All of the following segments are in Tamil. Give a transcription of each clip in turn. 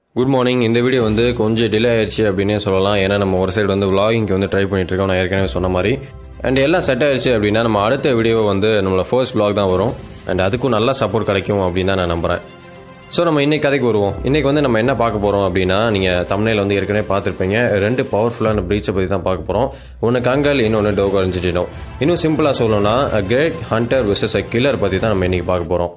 Good morning. இந்த வீடியோ வந்து கொஞ்சம் டிலே ஆயிடுச்சு அப்படின்னே சொல்லலாம். ஏன்னா நம்ம ஒரு சைடு வந்து vlogging வந்து ட்ரை பண்ணிட்டு இருக்கோம், நான் ஏற்கனவே சொன்ன மாதிரி. அண்ட் எல்லாம் செட் ஆயிடுச்சு அப்படின்னா நம்ம அடுத்த வீடியோ வந்து நம்மளோட ஃபர்ஸ்ட் vlog தான் வரும். அண்ட் அதுக்கும் நல்ல சப்போர்ட் கிடைக்கும் அப்படின்னு தான் நான் நம்புகிறேன். ஸோ நம்ம இன்னைக்கு கதைக்கு வருவோம். இன்றைக்கி வந்து நம்ம என்ன பார்க்க போகிறோம் அப்படின்னா, நீங்கள் தம்ப்நெயில்ல வந்து ஏற்கனவே பார்த்துருப்பீங்க, ரெண்டு பவர்ஃபுல்லான ப்ரீச்சை பற்றி தான் பார்க்க போகிறோம். ஒன்று கங்கல், இன்னொன்று டோகோ அர்ஜென்டினோ. இன்னும் சிம்பிளாக சொல்லணும்னா great hunter versus a killer பற்றி தான் நம்ம இன்றைக்கி பார்க்க போகிறோம்.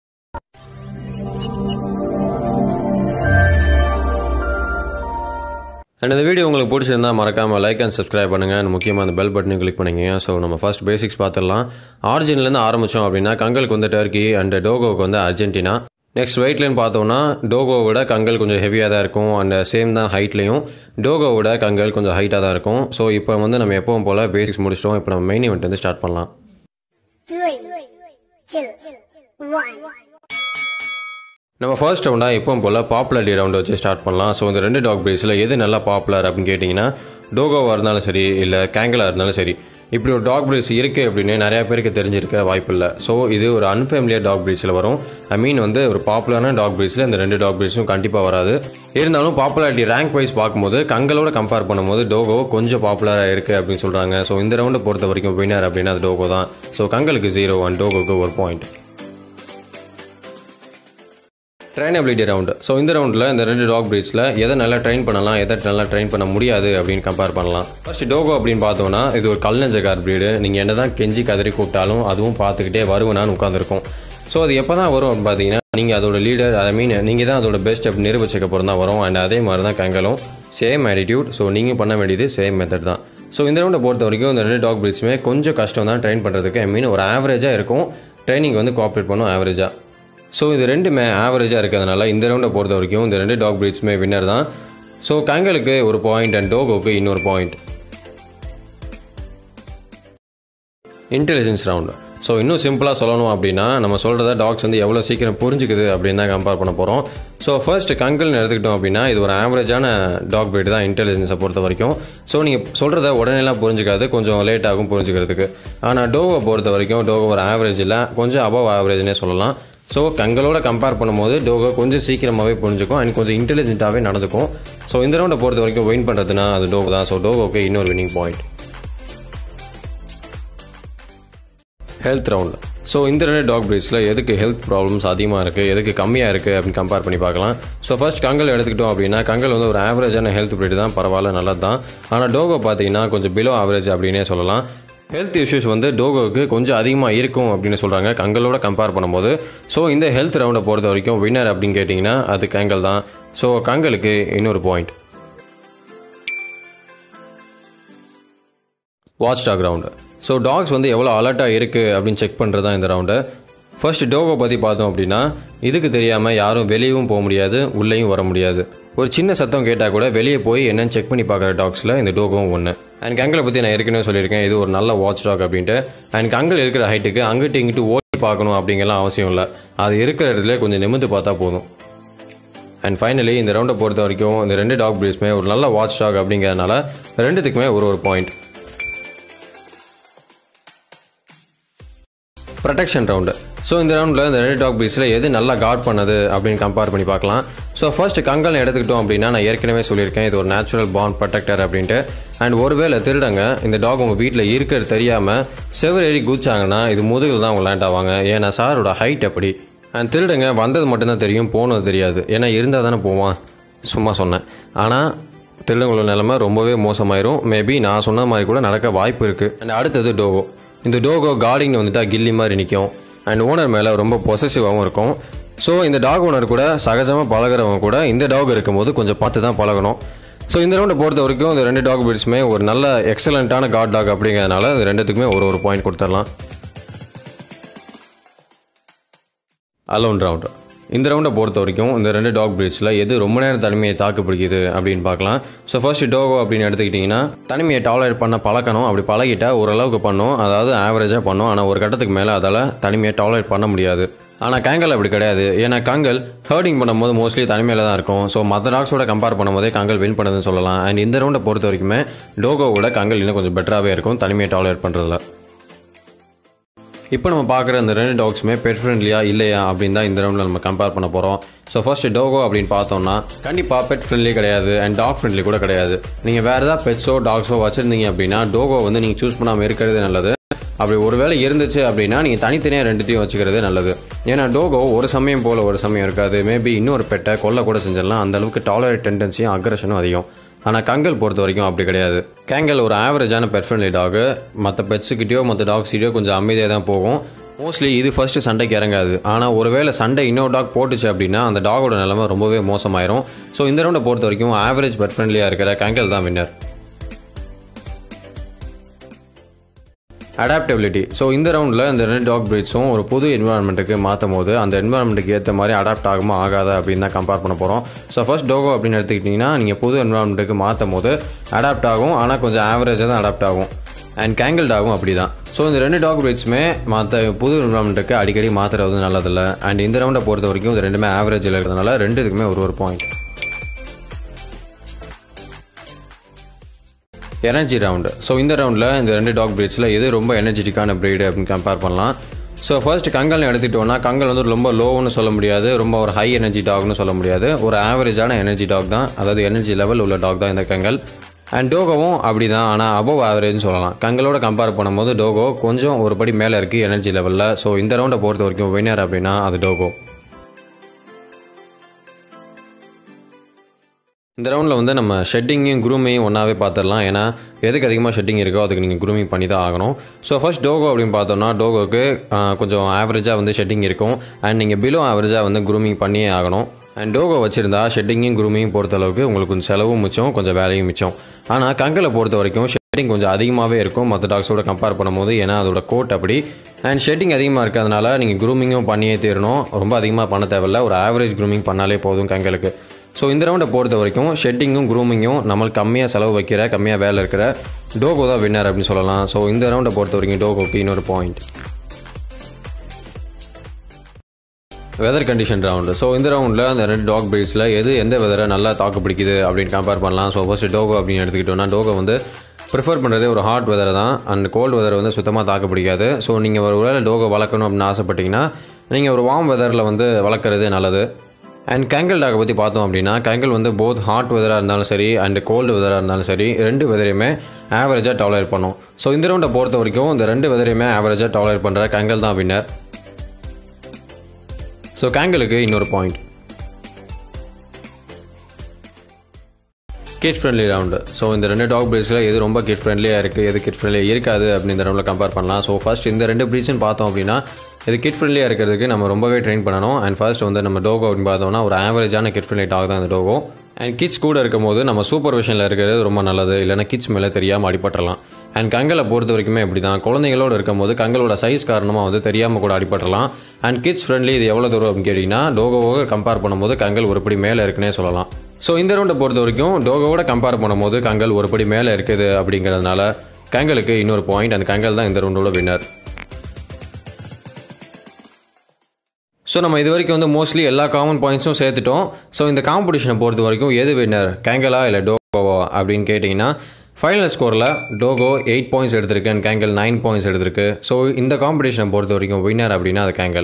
அண்ட் இந்த வீடியோ உங்களுக்கு பிடிச்சிருந்தா மறக்காமல் லைக் அண்ட் சப்ஸ்கிரைப் பண்ணுங்கள். அண்ட் முக்கியமாக அந்த பெல் பட்டனையும் கிளிக் பண்ணிங்க. ஸோ நம்ம ஃபர்ஸ்ட் பேசிக்ஸ் பார்த்துடலாம். ஆரிஜின்லேருந்து ஆரம்பித்தோம் அப்படின்னா கங்கலுக்கு வந்து டர்க்கி அண்ட் டோகோவுக்கு வந்து அர்ஜென்டினா. நெக்ஸ்ட் வெயிட்லேன்னு பார்த்தோம்னா டோகோவோட கங்கல் கொஞ்சம் ஹெவியாக தான் இருக்கும். அண்ட் சேம் தான் ஹைட்லேயும் டோகோவோட கங்கல் கொஞ்சம் ஹைட்டாக தான் இருக்கும். ஸோ இப்போ வந்து நம்ம எப்பவும் போல் பேசிக்ஸ் முடிச்சிட்டோம். இப்போ நம்ம மெயின் இவெண்ட் வந்து ஸ்டார்ட் பண்ணலாம். 3, 2, 1. நம்ம ஃபர்ஸ்ட் ரவுண்டாக எப்பவும் போல் பாப்புலாரிட்டி ரவுண்ட் வச்சு ஸ்டார்ட் பண்ணலாம். ஸோ இந்த ரெண்டு டாக் பிரீட்ஸில் எது நல்லா பாப்புலர் அப்படின்னு கேட்டிங்கன்னா, டோகோவாக இருந்தாலும் சரி இல்லை கேங்கலாக இருந்தாலும் சரி, இப்படி ஒரு டாக் பிரீட்ஸ் இருக்குது அப்படின்னு நிறையா பேருக்கு தெரிஞ்சிருக்க வாய்ப்பு இல்லை. ஸோ இது ஒரு அன்ஃபேமிலியர் டாக் பிரீட்ஸில் வரும். ஐ மீன் வந்து ஒரு பாப்புலரான டாக் பிரீட்ஸில் இந்த ரெண்டு டாக் பிரீட்ஸும் கண்டிப்பாக வராது. இருந்தாலும் பாப்புலாரிட்டி ரேங்க் வைஸ் பார்க்கும்போது கங்கலோட கம்பேர் பண்ணும்போது டோகோ கொஞ்சம் பாப்புலராக இருக்குது அப்படின்னு சொல்கிறாங்க. ஸோ இந்த ரவுண்டை பொறுத்த வரைக்கும் வின்னர் அப்படின்னா அது டோகோ தான். ஸோ கங்கலுக்கு 0 அண்ட் டோகோக்கு 1 பாயிண்ட். Trainability round. ஸோ இந்த ரவுண்டில் இந்த ரெண்டு டாக் பிரீட்ஸில் எதை நல்லா ட்ரெயின் பண்ணலாம், எதை நல்லா ட்ரெயின் பண்ண முடியாது அப்படின்னு கம்பேர் பண்ணலாம். ஃபர்ஸ்ட் டோகோ அப்படின்னு பார்த்தோன்னா இது ஒரு கல்நெஞ்சக்கார் பிரீடு. நீங்கள் என்ன தான் கெஞ்சி கதறி கூப்பிட்டாலும் அதுவும் பார்த்துக்கிட்டே வருவனான்னு உட்காந்துருக்கும். ஸோ அது எப்போ தான் வரும் அப்படின்னு பார்த்தீங்கன்னா, நீங்கள் அதோட லீடர், ஐ மீன் நீங்கள் தான் அதோட பெஸ்ட் அப்படி நிரூபிச்சக்க அப்புறம் தான் வரும். அண்ட் அதே மாதிரி தான் கங்கலும் சேம் ஆட்டிடியூட். ஸோ நீங்கள் பண்ண வேண்டியது சேம் மெத்தட் தான். ஸோ இந்த ரவுண்டை பொறுத்த வரைக்கும் இந்த ரெண்டு டாக் பிரீட்ஸுமே கொஞ்சம் கஷ்டம் தான் ட்ரெயின் பண்ணுறதுக்கு. ஐ மீன் ஒரு ஆவரேஜாக இருக்கும், ட்ரைனிங் வந்து கோஆப்ரேட் பண்ணும் ஆவரேஜாக. ஸோ இது ரெண்டுமே ஆவரேஜாக இருக்கிறதுனால இந்த ரவுண்டை பொறுத்த வரைக்கும் இந்த ரெண்டு டாக் பிரீட்ஸுமே வின்னர் தான். ஸோ கங்கலுக்கு 1 பாயிண்ட் அண்ட் டோகோவுக்கு இன்னொரு பாயிண்ட். Intelligence round. ஸோ இன்னும் சிம்பிளாக சொல்லணும் அப்படின்னா, நம்ம சொல்கிறத டாக்ஸ் வந்து எவ்வளோ சீக்கிரம் புரிஞ்சுக்குது அப்படின்னு தான் கம்பேர் பண்ண போகிறோம். ஸோ ஃபர்ஸ்ட் கங்கல்னு எடுத்துக்கிட்டோம் அப்படின்னா இது ஒரு ஆவரேஜான டாக் பிரீட் தான் இன்டெலிஜென்ஸை பொறுத்த வரைக்கும். ஸோ நீங்கள் சொல்கிறத உடனேலாம் புரிஞ்சுக்காது, கொஞ்சம் லேட் ஆகும் புரிஞ்சுக்கிறதுக்கு. ஆனால் டோகோ பொறுத்த வரைக்கும் டோகோ ஒரு ஆவரேஜ் இல்லை, கொஞ்சம் அபவ் ஆவரேஜ்னே சொல்லலாம். ஸோ கங்கலோட கம்பேர் பண்ணும்போது டோகோ கொஞ்சம் சீக்கிரமாகவே புரிஞ்சுக்கும் அண்ட் கொஞ்சம் இன்டெலிஜென்ட்டாகவே நடந்துக்கும். ஸோ இந்த ரவுண்டை பொறுத்த வரைக்கும் வின் பண்ணுறதுனா அது டோகோ தான். ஸோ டோகோக்கு இன்னொரு winning point. Health round. So இந்த ரெண்டு டாக் பிரீட்ஸில் எதுக்கு ஹெல்த் ப்ராப்ளம்ஸ் அதிகமாக இருக்குது, எதுக்கு கம்மியாக இருக்குது அப்படின்னு கம்பேர் பண்ணி பார்க்கலாம். ஸோ ஃபர்ஸ்ட் கங்கல் எடுத்துக்கிட்டோம் அப்படின்னா கங்கல் வந்து ஒரு ஆவரேஜான ஹெல்த் பிரீட் தான், பரவாயில்ல, நல்லது தான். ஆனால் டோகோ பார்த்தீங்கன்னா கொஞ்சம் பிலோ ஆவரேஜ் அப்படின்னே சொல்லலாம். ஹெல்த் இஷ்யூஸ் வந்து டோகோவுக்கு கொஞ்சம் அதிகமாக இருக்கும் அப்படின்னு சொல்கிறாங்க கங்கலோட கம்பேர் பண்ணும்போது. ஸோ இந்த ஹெல்த் ரவுண்டை பொறுத்த வரைக்கும் வின்னர் அப்படின்னு கேட்டிங்கன்னா அது கங்கல் தான். ஸோ கங்கலுக்கு இன்னொரு point. Watch dog round. So dogs வந்து எவ்வளோ அலர்ட்டாக இருக்குது அப்படின்னு செக் பண்ணுறது தான் இந்த ரவுண்டு. ஃபர்ஸ்ட் டோகோ பற்றி பார்த்தோம் அப்படின்னா இதுக்கு தெரியாமல் யாரும் வெளியவும் போக முடியாது, உள்ளேயும் வர முடியாது. ஒரு சின்ன சத்தம் கேட்டால் கூட வெளியே போய் என்னென்னு செக் பண்ணி பார்க்குற டாக்ஸில் இந்த டோகோவும் ஒன்று. அண்ட் கங்கலை பற்றி நான் ஏற்கனவே சொல்லியிருக்கேன், இது ஒரு நல்ல வாட்ச் டாக் அப்படின்ட்டு. அண்ட் கங்கல் இருக்கிற ஹைட்டுக்கு அங்கிட்டு இங்கிட்டு ஓடி பார்க்கணும் அப்படிங்கலாம் அவசியம் இல்லை, அது இருக்கிற இடத்துல கொஞ்சம் நிமிர்ந்து பார்த்தா போதும். அண்ட் ஃபைனலி இந்த ரவுண்டை பொறுத்த வரைக்கும் இந்த ரெண்டு டாக் பிரீட்ஸுமே ஒரு நல்ல வாட்ச் டாக் அப்படிங்கிறதுனால ரெண்டுத்துக்குமே ஒரு பாயிண்ட். Protection round. ஸோ இந்த ரவுண்டில் இந்த ரெண்டு டாக் பிரீட்ஸில் எது நல்லா கார்ட் பண்ணது அப்படின்னு கம்பேர் பண்ணி பார்க்கலாம். ஸோ ஃபர்ஸ்ட் கங்கல் எடுத்துக்கிட்டோம் அப்படின்னா நான் ஏற்கனவே சொல்லியிருக்கேன் இது ஒரு நேச்சுரல் பாண்ட் ப்ரொடெக்டர் அப்படின்ட்டு. அண்ட் ஒருவேளை திருடங்க இந்த டாக் உங்கள் வீட்டில் இருக்கிறது தெரியாமல் செவர் ஏறி குதிச்சாங்கன்னா இது முதுகில் தான் அவங்க லேண்ட் ஆவாங்க. ஏன்னா சாரோட ஹைட் அப்படி. அண்ட் திருடங்க வந்தது மட்டும்தான் தெரியும், போனது தெரியாது. ஏன்னா இருந்தால் தானே போவான், சும்மா சொன்னேன். ஆனால் திருடங்களோட நிலைமை ரொம்பவே மோசமாயிரும். மேபி நான் சொன்ன மாதிரி கூட நடக்க வாய்ப்பு இருக்குது. அண்ட் அடுத்தது டோகோ. இந்த டோகோ கார்டிங் வந்துட்டால் கில்லி மாதிரி நிற்கும் அண்ட் ஓனர் மேலே ரொம்ப பொசசிவாகவும் இருக்கும். ஸோ இந்த டாக் ஓனர் கூட சகஜமாக பழகிறவங்க கூட இந்த டாக் இருக்கும்போது கொஞ்சம் பார்த்து தான் பழகணும். ஸோ இந்த ரவுண்டை பொறுத்த வரைக்கும் இந்த ரெண்டு டாக் பிரீட்ஸுமே ஒரு நல்ல எக்ஸலண்ட்டான கார்ட் டாக் அப்படிங்கிறதுனால இந்த ரெண்டுத்துக்குமே ஒரு பாயிண்ட் கொடுத்துடலாம். Alone round. இந்த ரவுண்டை பொறுத்த வரைக்கும் இந்த ரெண்டு டாக் பிரீட்ஸில் எது ரொம்ப நேரம் தனிமையை தாக்கு பிடிக்குது அப்படின்னு பார்க்கலாம். ஸோ ஃபர்ஸ்ட் டோகோ அப்படின்னு எடுத்துக்கிட்டிங்கன்னா தனிமையை டாலரேட் பண்ண பழக்கணும். அப்படி பழகிட்டால் ஓரளவுக்கு பண்ணும், அதாவது ஆவரேஜாக பண்ணும். ஆனால் ஒரு கட்டத்துக்கு மேலே அதால் தனிமையை டாலரேட் பண்ண முடியாது. ஆனால் கங்கல் அப்படி கிடையாது. ஏன்னா கங்கல் ஹர்டிங் பண்ணும்போது மோஸ்ட்லி தனிமையில் தான் இருக்கும். ஸோ மற்ற டாக்ஸோட கம்பேர் பண்ணும்போதே கங்கல் வின் பண்ணுதுன்னு சொல்லலாம். அண்ட் இந்த ரவுண்டை பொறுத்த வரைக்குமே டோகோவோட கங்கல் இன்னும் கொஞ்சம் பெட்டராகவே இருக்கும் தனிமையை டாலரேட் பண்ணுறதுல. இப்போ நம்ம பார்க்குற இந்த ரெண்டு டாக்ஸுமே பெட் ஃப்ரெண்ட்லியா இல்லையா அப்படின்னு தான் இந்த ரவுண்டில் நம்ம கம்பேர் பண்ண போகிறோம். ஸோ ஃபர்ஸ்ட் டோகோ அப்படின்னு பார்த்தோம்னா கண்டிப்பாக பெட் ஃப்ரெண்ட்லி கிடையாது அண்ட் டாக் ஃப்ரெண்ட்லி கூட கிடையாது. நீங்கள் வேறு ஏதாவது பெட்ஸோ டாக்ஸோ வச்சுருந்தீங்க அப்படின்னா டோகோ வந்து நீங்கள் சூஸ் பண்ணாமல் இருக்கிறது நல்லது. அப்படி ஒரு வேளை இருந்துச்சு அப்படின்னா நீங்கள் தனித்தனியாக ரெண்டுத்தையும் வச்சுக்கிறது நல்லது. ஏன்னா டோகோ ஒரு சமயம் போல் ஒரு சமயம் இருக்காது. மேபி இன்னொரு பெட்டை கொல்ல கூட செஞ்சிடலாம். அந்தளவுக்கு டாலரேட் டெண்டன்சியும் அக்ரஷனும் அதிகம். ஆனால் கங்கல் பொறுத்த வரைக்கும் அப்படி கிடையாது. கேங்கல் ஒரு ஆவரேஜான பெட் ஃப்ரெண்ட்லி டாகு. மற்ற பெட்ஸுக்கிட்டேயோ மற்ற டாக்ஸ்கிட்டயோ கொஞ்சம் அமைதியாக தான் போகும். மோஸ்ட்லி இது ஃபர்ஸ்ட்டு சண்டைக்கு இறங்காது. ஆனால் ஒருவேளை சண்டை இன்னொரு டாக் போட்டுச்சு அப்படின்னா அந்த டாகோட நிலைமை ரொம்பவே மோசமாயிரும். ஸோ இந்த ரவுண்டை பொறுத்த வரைக்கும் ஆவரேஜ் பெட் ஃப்ரெண்ட்லியாக இருக்கிற கேங்கல் தான் வின்னர். அடாப்டபிலிட்டி. ஸோ இந்த ரவுண்டில் இந்த 2 டாக் பிரீட்ஸும் ஒரு புது என்வரான்மெண்ட்டுக்கு மாற்றும் போது அந்த என்வரான்மெண்ட்டுக்கு ஏற்ற மாதிரி அடாப்ட் ஆகுமா ஆகாதா அப்படின்னு தான் கம்பேர் பண்ண போகிறோம். ஸோ ஃபர்ஸ்ட் டோகோ அப்படின்னு எடுத்துக்கிட்டிங்கன்னா நீங்கள் புது என்வரான்மெண்ட்டுக்கு மாற்றும் போது அடாப்ட் ஆகும். ஆனால் கொஞ்சம் ஆவரேஜாக தான் அடாப்ட் ஆகும். அண்ட் கேங்கல் டாகும் அப்படி தான். ஸோ இந்த 2 டாக் பிரீட்ஸுமே மற்ற புது என்வரான்மெண்ட்டுக்கு அடிக்கடி மாற்றுறது நல்லதில்லை. அண்ட் இந்த ரவுண்டை பொறுத்த வரைக்கும் இது ரெண்டுமே ஆவரேஜில் இருக்கிறதுனால ரெண்டுத்துக்குமே ஒரு பாயிண்ட். Energy round. ஸோ இந்த ரவுண்டில் இந்த 2 டாக் பிரீட்ஸில் எது ரொம்ப எனர்ஜெட்டிக்கான பிரீடு அப்படின்னு கம்பேர் பண்ணலாம். ஸோ ஃபர்ஸ்ட் கங்கல்னு எடுத்துக்கிட்டோன்னா கங்கல் வந்து ரொம்ப லோவுன்னு சொல்ல முடியாது, ரொம்ப ஒரு ஹை எனர்ஜி டாக்னு சொல்ல முடியாது. ஒரு ஆவரேஜான எனர்ஜி டாக் தான், அதாவது எனர்ஜி லெவல் உள்ள டாக் தான் இந்த கங்கல். அண்ட் டோகோவும் அப்படி தான், ஆனால் அபவ் ஆவரேஜ்னு சொல்லலாம். கங்களோட கம்பேர் பண்ணும்போது டோகோ கொஞ்சம் ஒரு படி மேலே இருக்குது எனர்ஜி லெவலில். ஸோ இந்த ரவுண்டை பொறுத்த வரைக்கும் வின்னர் அப்படின்னா அது டோகோ. இந்த ரவுண்டில் வந்து நம்ம ஷெட்டிங்கையும் குரூமையும் ஒன்றாவே பார்த்துடலாம். ஏன்னா எதுக்கு அதிகமாக ஷெட்டிங் இருக்கோ அதுக்கு நீங்கள் குரூமிங் பண்ணி தான் ஆகணும். ஸோ ஃபர்ஸ்ட் டோகோ அப்படின்னு பார்த்தோம்னா டோகோக்கு கொஞ்சம் ஆவரேஜாக வந்து ஷெட்டிங் இருக்கும். அண்ட் நீங்கள் பிலோ ஆவரேஜாக வந்து குரூமிங் பண்ணியே ஆகணும். அண்ட் டோகோ வச்சுருந்தா ஷெட்டிங்கையும் குரூமிங்கும் பொறுத்தளவுக்கு உங்களுக்கு கொஞ்சம் செலவும் மிச்சம், கொஞ்சம் வேலையும் மிச்சம். ஆனால் கங்கலை பொறுத்த வரைக்கும் ஷெட்டிங் கொஞ்சம் அதிகமாகவே இருக்கும் மற்ற டாக்ஸோட கம்பேர் பண்ணும்போது. ஏன்னா அதோட கோட் அப்படி. அண்ட் ஷெட்டிங் அதிகமாக இருக்கிறதுனால நீங்கள் குரூமிங்கும் பண்ணியே தீரணும். ரொம்ப அதிகமாக பண்ண தேவையில்லை, ஒரு ஆவரேஜ் குரூமிங் பண்ணாலே போதும் கங்கலுக்கு. ஸோ இந்த ரவுண்டை பொறுத்த வரைக்கும் ஷெட்டிங்கும் குரூமிங்கும் நம்மளுக்கு கம்மியாக செலவு வைக்கிற கம்மியாக வேலை இருக்கிற டோகோ தான் வின்னர் அப்படின்னு சொல்லலாம். ஸோ இந்த ரவுண்டை பொறுத்த வரைக்கும் டோகோக்கு இன்னொரு point. Weather condition round. So இந்த ரவுண்டில் அந்த 2 டாக் பிரீட்ஸில் எந்த வெதரை நல்லா தாக்கு பிடிக்குது அப்படின்னு கம்பேர் பண்ணலாம். ஸோ ஃபர்ஸ்ட் டோகோ அப்படின்னு எடுத்துக்கிட்டோன்னா டோகோ வந்து ப்ரிஃபர் பண்ணுறதே ஒரு ஹாட் வெதரை தான். அண்ட் கோல்டு வெதர் வந்து சுத்தமாக தாக்கு பிடிக்காது. ஸோ நீங்கள் ஒரு வேளை டோகோ வளர்க்கணும் அப்படின்னு ஆசைப்பட்டீங்கன்னா நீங்கள் ஒரு வார்ம் வெதரில் வந்து வளர்க்குறது நல்லது. அண்ட் கேங்கல் டாகை பற்றி பார்த்தோம் அப்படின்னா கேங்கல் வந்து போத் ஹாட் வெதராக இருந்தாலும் சரி அண்ட் கோல்டு வெதராக இருந்தாலும் சரி 2 வெதரையுமே ஆவரேஜாக டாலரேட் பண்ணும். ஸோ இந்த ரவுண்டை பொறுத்த வரைக்கும் இந்த 2 வெதரையுமே ஆவரேஜாக டாலரேட் பண்ணுற கேங்கல் தான் வின்னர். ஸோ கேங்கலுக்கு இன்னொரு point. Kid friendly round. So இந்த 2 டாக் பிரீட்ஸில் எது ரொம்ப கிட் ஃப்ரெண்ட்லியாக இருக்குது, எது கிட் ஃப்ரெண்ட்லியாக இருக்காது அப்படின்னு இந்த ரவுண்டில் கம்பேர் பண்ணலாம். ஸோ ஃபர்ஸ்ட் இந்த 2 பிரீட்ஸ்னு பார்த்தோம் அப்படின்னா இது கிட் ஃப்ரெண்ட்லியாக இருக்கிறதுக்கு நம்ம ரொம்பவே ட்ரெயின் பண்ணணும். அண்ட் ஃபர்ஸ்ட் வந்து நம்ம டோகோ அப்படின்னு பார்த்தோம்னா ஒரு ஆவரேஜான கிட் ஃப்ரெண்ட்லி டாக் தான் இந்த டோகோ. அண்ட் கிட்ஸ் கூட இருக்கும் போது நம்ம சூப்பர்விஷனில் இருக்கிறது ரொம்ப நல்லது, இல்லைனா கிட்ஸ் மேலே தெரியாமல் அடிபட்டுறலாம். அண்ட் கங்கலை பொறுத்த வரைக்குமே இப்படி தான், குழந்தைங்களோடு இருக்கும்போது கங்களோட சைஸ் காரணமாக வந்து தெரியாமல் கூட அடிபட்டுறலாம். அண்ட் கிட்ஸ் ஃப்ரெண்ட்லி இது எவ்வளோ தூரம் அப்படின்னு கேட்டிங்கன்னா டோகோவோட கம்பேர் பண்ணும்போது கங்கல் ஒருபடி மேலே இருக்குன்னே சொல்லலாம். ஸோ இந்த ரவுண்டை பொறுத்த வரைக்கும் டோகோவோட கம்பேர் பண்ணும்போது கங்கல் ஒருபடி மேலே இருக்குது அப்படிங்கிறதுனால கங்கலுக்கு இன்னொரு பாயிண்ட். அந்த கங்கல் தான் இந்த ரவுண்டோட வின்னர். ஸோ நம்ம இது வரைக்கும் வந்து மோஸ்ட்லி எல்லா காமன் பாயிண்ட்ஸும் சேர்த்துட்டோம். ஸோ இந்த காம்படிஷனை பொறுத்த வரைக்கும் எது வின்னர், கேங்கலா இல்லை டோகோவா அப்படின்னு கேட்டிங்கன்னா ஃபைனல் ஸ்கோரில் டோகோ 8 பாயிண்ட்ஸ் எடுத்திருக்கு அண்ட் கேங்கல் 9 பாயிண்ட்ஸ் எடுத்திருக்கு. ஸோ இந்த காம்படிஷனை பொறுத்த வரைக்கும் வின்னர் அப்படின்னா அது கேங்கல்.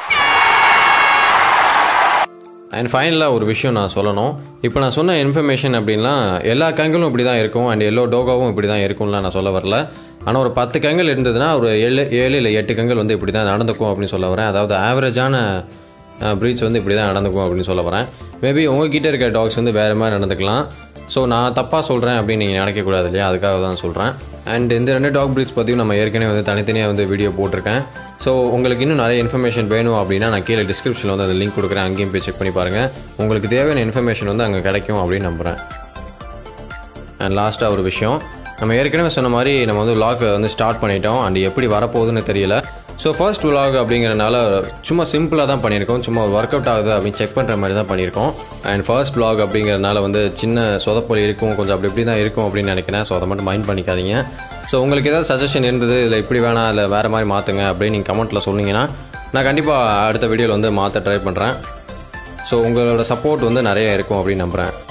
அண்ட் ஃபைனலாக ஒரு விஷயம் நான் சொல்லணும். இப்போ நான் சொன்ன இன்ஃபர்மேஷன் அப்படின்லாம் எல்லா கேங்கலும் இப்படி தான் இருக்கும் அண்ட் எல்லோ டோகோவும் இப்படி தான் இருக்கும்லாம் நான் சொல்ல வரல. ஆனால் ஒரு 10 கேங்கல் இருந்ததுன்னா ஒரு 7 இல்லை 8 கேங்கல் வந்து இப்படி தான் நடந்துக்கும் அப்படின்னு சொல்ல வரேன். அதாவது ஆவரேஜான ப்ரீட்ஸ் வந்து இப்படி தான் நடந்துக்கும் அப்படின்னு சொல்ல வரேன். மேபி உங்ககிட்ட இருக்க டாக்ஸ் வந்து வேறு மாதிரி நடந்துக்கலாம். ஸோ நான் தப்பாக சொல்கிறேன் அப்படின்னு நீங்கள் நினைக்கக்கூடாது இல்லையா, அதுக்காக தான் சொல்கிறேன். அண்ட் இந்த 2 டாக் பிரீட்ஸ் பற்றியும் நம்ம ஏற்கனவே வந்து தனித்தனியாக வந்து வீடியோ போட்டிருக்கேன். ஸோ உங்களுக்கு இன்னும் நிறைய இன்ஃபர்மேஷன் வேணும் அப்படின்னா நான் கீழே டிஸ்கிரிப்ஷனில் வந்து அந்த லிங்க் கொடுக்குறேன், அங்கேயும் போய் செக் பண்ணி பாருங்கள். உங்களுக்கு தேவையான இன்ஃபர்மேஷன் வந்து அங்கே கிடைக்கும் அப்படின்னு நம்புகிறேன். அண்ட் லாஸ்ட்டாக ஒரு விஷயம், நம்ம ஏற்கனவே சொன்ன மாதிரி நம்ம வந்து vlog வந்து ஸ்டார்ட் பண்ணிட்டோம் அண்ட் எப்படி வரப்போகுதுன்னு தெரியல. ஸோ ஃபர்ஸ்ட் vlog அப்படிங்கிறனால சும்மா சிம்பிளாக தான் பண்ணியிருக்கோம், சும்மா ஒர்க் அவுட் ஆகுது அப்படின்னு செக் பண்ணுற மாதிரி தான் பண்ணியிருக்கோம். அண்ட் ஃபர்ஸ்ட் vlog அப்படிங்கிறனால வந்து சின்ன சொதப்பல் இருக்கும், கொஞ்சம் அப்படி தான் இருக்கும் அப்படின்னு நினைக்கிறேன். ஸோ அதை மட்டும் மைண்ட் பண்ணிக்காதீங்க. ஸோ உங்களுக்கு ஏதாவது சஜஷன் இருந்தது இல்லை இப்படி வேணாம் இல்லை வேறு மாதிரி மாற்றுங்க அப்படின்னு நீங்கள் கமெண்ட்டில் சொன்னீங்கன்னா நான் கண்டிப்பாக அடுத்த வீடியோவில் வந்து மாற்ற ட்ரை பண்ணுறேன். ஸோ உங்களோட சப்போர்ட் வந்து நிறைய இருக்கும் அப்படின்னு நம்புகிறேன்.